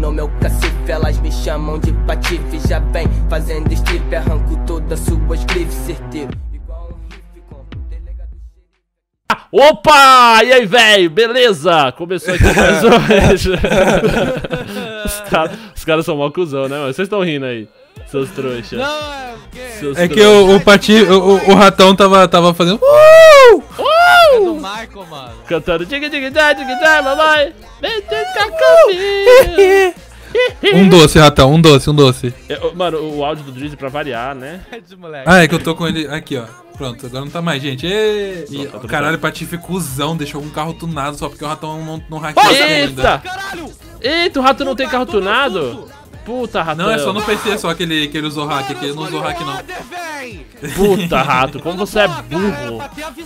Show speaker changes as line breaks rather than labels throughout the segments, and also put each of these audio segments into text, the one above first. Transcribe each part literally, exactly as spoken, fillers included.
no meu cacife, elas me chamam de patife. Já vem fazendo strip, arranco todas suas grifes, certeiro.
Opa! E aí, velho? Beleza? Começou aqui mais um vídeo. Os caras cara são mó cuzão, né, mano? Vocês estão rindo aí, seus trouxas. Não, é
porque... É que o, o Pati, o, o, o ratão tava, tava fazendo... Uh!
Uh! É do Michael, mano.
Cantando diga diga diga diga mamãe. Vem ficar comigo.
Um doce, ratão, um doce, um doce.
Eu, mano, o áudio do Drizzy pra variar, né?
Ah, é que eu tô com ele aqui, ó. Pronto, agora não tá mais, gente. E, e
Pronto,
caralho, o Patife cuzão, deixou um carro tunado só porque o ratão não, não hackeou
ainda. Eita, o rato não tem carro tunado? Puta, ratão.
Não, é só no P C, só que ele, que ele usou hack, que ele não usou hack, não.
Puta, rato, como você é burro.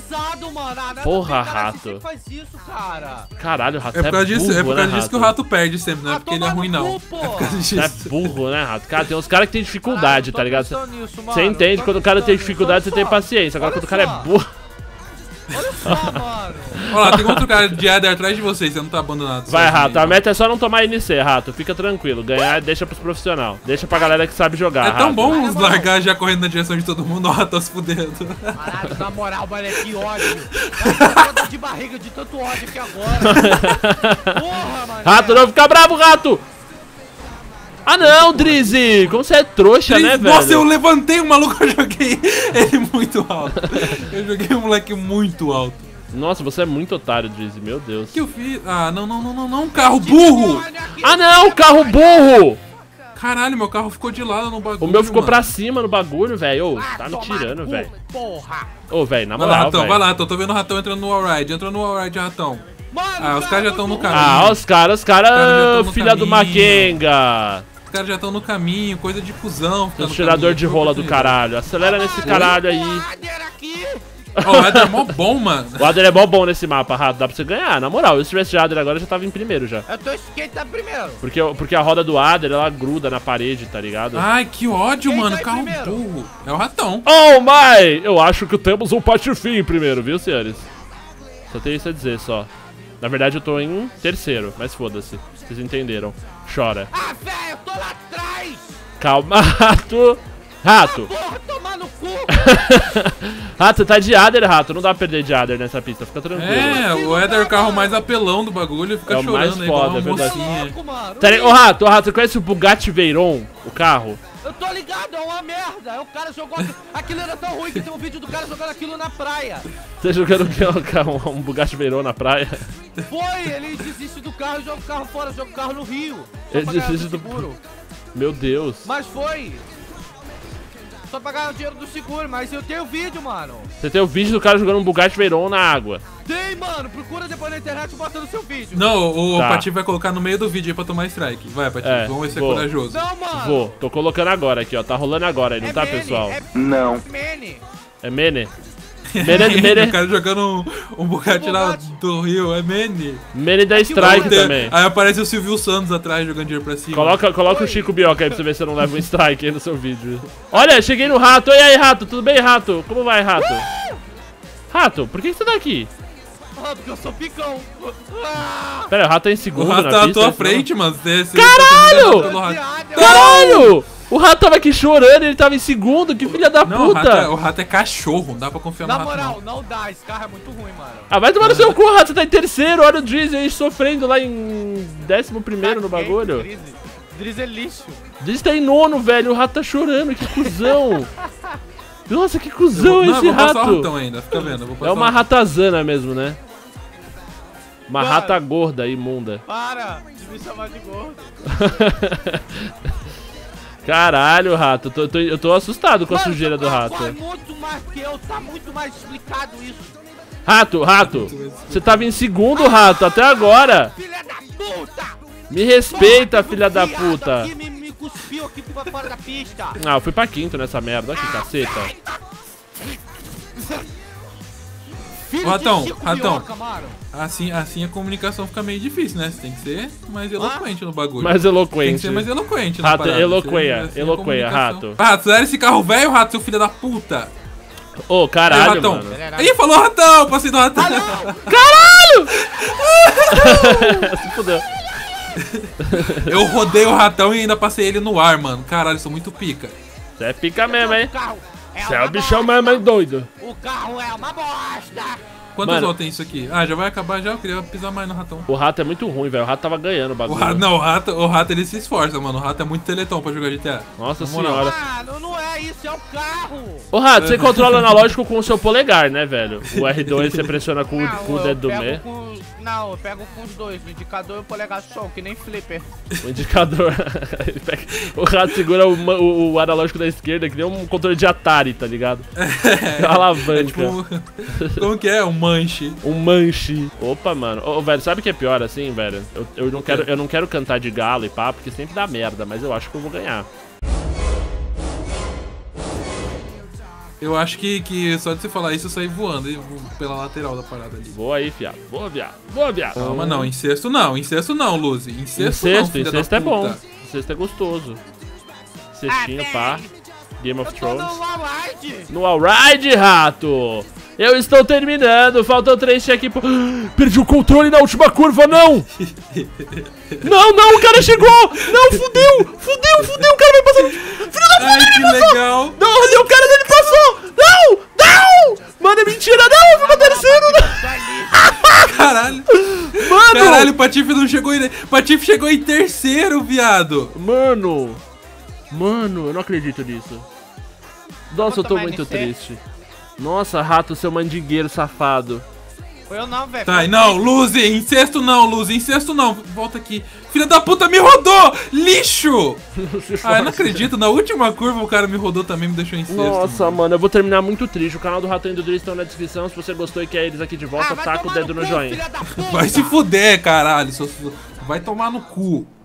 Porra, rato. Caralho, rato,
é por causa
é burro,
disso, é por causa
né,
disso que o rato perde sempre, não é porque ele é ruim, não. É por causa disso.
É burro, né, rato? Cara, tem uns caras que tem dificuldade, tá ligado? Você entende, quando o cara tem dificuldade, você tem paciência. Agora, quando o cara é burro...
Olha só, mano.
Olha lá, tem outro cara de Eder atrás de vocês, você não tá abandonado.
Vai, rato, a meta é só não tomar N C, rato. Fica tranquilo, ganhar deixa pros profissionais. Deixa pra galera que sabe jogar,
É tão
rato.
bom uns largar já correndo na direção de todo mundo, ó, tô se fudendo.
Caralho, na moral, mano, é que ódio. Eu tô de barriga de tanto ódio aqui agora. Porra, mano.
Rato, não fica bravo, rato! Ah não, Drizzy! Como você é trouxa,
Drizzy,
né, velho?
Nossa, eu levantei o maluco, eu joguei ele muito alto. Eu joguei o moleque muito alto.
Nossa, você é muito otário, Drizzy, meu Deus.
O que eu fiz? Ah, não, não, não, não, não, carro burro!
Ah não, carro burro!
Caralho, meu carro ficou de lado no bagulho.
O meu ficou
mano.
pra cima no bagulho, velho. Ô, tá me tirando, velho.
Porra!
Ô, velho, na
Vai lá,
moral,
ratão,
velho.
vai lá, tô, tô vendo o ratão entrando no wallride, entrou no wallride, ratão.
Mano,
Ah, os caras já estão no caminho.
Ah, os caras, os caras,
caras
filha do Makenga.
Os caras já estão no caminho, coisa de cuzão.
Os tirador de rola do caralho. Acelera nesse caralho aí.
Ó, o Eder é mó bom, mano.
O Adler é mó bom nesse mapa, rato. Dá pra você ganhar, na moral. Se tivesse de Adler agora, eu já tava em primeiro já.
Eu tô esquentando primeiro.
Porque, porque a roda do Adler, ela gruda na parede, tá ligado?
Ai, que ódio,
Quem
mano.
tá em
Carro
primeiro?
burro. É o ratão.
Oh, my! Eu acho que temos um Patife em primeiro, viu, senhores? Só tenho isso a dizer, só. Na verdade, eu tô em terceiro, mas foda-se. Vocês entenderam. Chora.
Ah, velho, eu tô lá atrás.
Calma, rato. Rato.
Ah, porra, tomar no cu.
Rato, você tá de Adler, rato. Não dá pra perder de Adler nessa pista, fica tranquilo.
É, o Eder é o carro mais apelão do bagulho. Fica
É o mais
chorando aí, igual
foda,
uma
é verdade.
mocinha.
Louco, mano.
Tá, ô, rato, ô, rato, você conhece o Bugatti Veyron, o carro?
Eu tô ligado, é uma merda. É o cara jogou aquilo. Aquilo era tão ruim que tem um vídeo do cara jogando aquilo na praia.
Você jogando o quê? Um, carro- um Bugatti Veyron na praia?
Foi, ele desiste do carro e joga o carro fora, joga o carro no rio. Só
Ele
pra ganhar
desiste
do
do-
seguro.
Meu Deus.
Mas foi. Só pra ganhar o dinheiro do seguro, mas eu tenho vídeo, mano.
Você tem o vídeo do cara jogando um Bugatti Veyron na água.
Tem, mano. Procura depois na internet e bota no seu vídeo.
Não, o
Tá.
Patife vai colocar no meio do vídeo aí pra tomar strike. Vai, Patife,
É,
vamos ver se é
vou.
corajoso.
Não, mano.
Vou, tô colocando agora aqui, ó. Tá rolando agora aí, não
É
tá,
Mene,
pessoal?
É
Não.
Mene.
É Mene? Mene, Mene,
O cara jogando um, um Bugatti lá
Bugatti.
do Rio, é Mene.
Mene da Strike
Tem-
também.
Aí aparece o Silvio Santos atrás jogando dinheiro pra cima.
Coloca, coloca o Chico Bioca aí pra você ver se eu não levo um strike aí no seu vídeo. Olha, cheguei no rato. Oi aí, rato. Tudo bem, rato? Como vai, rato? Rato, por que que você tá aqui?
Ah, porque eu sou picão. Ah!
Pera, o rato tá em
O
segundo
rato
na
tá à
pista,
tua
esse
frente, mano. Você- você
Caralho!
tá sendo enganado pelo rato.
Caralho! O rato tava aqui chorando, ele tava em segundo. Que filha da
Não, o rato, é,
puta.
o rato é cachorro, não dá pra confiar
Na
no rato.
moral,
não.
não dá. Esse carro é muito ruim, mano.
Ah, vai tomar no seu cu, rato. Você tá em terceiro. Olha o Drizzy aí sofrendo lá em décimo primeiro no bagulho.
Drizzy. Drizzy é lixo.
Drizzy tá em nono, velho. O rato tá chorando. Que cuzão. Nossa, que
Eu
cuzão
vou- não, eu
esse
vou passar o
rato.
ratão ainda, fica vendo. eu vou
É
passar
uma
o-
ratazana mesmo, né? Uma
Mano.
rata gorda, imunda.
Para de me chamar de gordo.
Caralho, rato. Eu tô, eu tô- eu tô assustado com a
Mano,
sujeira do
seu carro
rato.
corre muito mais que eu. Tá muito mais explicado isso.
Rato, rato. Você tava em segundo, rato, até agora.
Filha da puta!
Me respeita,
Porra,
filha da
viado
puta.
Aqui, me, me cuspiu aqui pra fora da pista.
Ah, eu fui pra quinto nessa merda. Olha que caceta.
Filho
Ô, ratão,
de Chico
ratão.
Bioca, mano.
Assim, assim a comunicação fica meio difícil, né? Você tem que ser mais eloquente no bagulho.
Mais
Tem que
eloquente.
ser mais eloquente na
Rato,
parada.
eloqueia,
Assim, a
eloqueia,
comunicação.
rato.
Rato, zera esse carro velho, rato, seu filho da puta.
Ô,
Aí,
caralho,
ratão.
mano.
Ih, falou ratão, passei do ratão.
Caralho! Se fudeu.
Eu rodei o ratão e ainda passei ele no ar, mano. Caralho, sou muito pica.
Você é pica mesmo, hein? Você é
uma
o bichão
bosta.
mesmo, hein, doido?
O carro é uma bosta.
Quantas
Mano.
voltas tem isso aqui? Ah, já vai acabar já? Eu queria pisar mais no ratão.
O rato é muito ruim, velho. O rato tava ganhando o
O
bagulho.
rato, não, o rato, o rato ele se esforça, mano. O rato é muito teletão pra jogar G T A.
Nossa
Na moral.
senhora.
Mano, não é isso, é o carro.
Ô, rato, você controla analógico com o seu polegar, né, velho? O R dois você pressiona com,
Não,
com o
eu
dedo do
pego
meio.
com- Não, eu pego com os dois, o indicador e o polegar só, que nem flipper.
O indicador. Ele pega- o rato segura o, ma- o- o analógico da esquerda, que nem um controle de Atari, tá ligado? É uma alavanca.
É tipo, um- como que é? Um manche.
Um manche. Opa, mano. Ô, velho, sabe o que é pior assim, velho? Eu, eu, não quero, eu não quero cantar de galo e pá, porque sempre dá merda, mas eu acho que eu vou ganhar.
Eu acho que, que só de você falar isso eu saí voando e vou pela lateral da parada ali.
Boa aí, fiado. Boa, viado. Boa, viado.
Calma, não. Em sexto não. Em sexto não, Luzi. Em sexto não,
Incesto,
filha
incesto
da
é bom.
puta.
Incesto é gostoso. Cestinho, pá. Game of
Eu tô
Thrones.
no Allied.
No Alright, rato! Eu estou terminando, faltam três checkpoints. Perdi o controle na última curva, não! Não, não, o cara chegou! Não, fudeu! Fudeu, fudeu, o cara vai passar. Filho da puta,
Ai,
ele
que
passou!
legal.
Não, ali o cara dele passou! Não! Não! Mano, é mentira, não! Eu fui pra terceiro! Não.
Caralho.
Mano!
Caralho, o Patife não chegou em... Patife chegou em terceiro, viado.
Mano! Mano, eu não acredito nisso. Nossa, eu tô
tomar
muito
N C.
triste. Nossa, rato, seu mandingueiro safado.
Eu não, velho.
Tá, não, Luzi, em sexto não, Luzi, em sexto não. Volta aqui. Filha da puta, me rodou! Lixo! Ah, eu não acredito, na última curva o cara me rodou também, me deixou em sexto.
Nossa,
mano.
mano, eu vou terminar muito triste. O canal do Ratão e do Dri estão na descrição. Se você gostou e quer eles aqui de volta,
Ah, vai
taca o
tomar
dedo no
cu,
joinha.
filha da puta.
Vai se fuder, caralho. seu- Vai tomar no cu.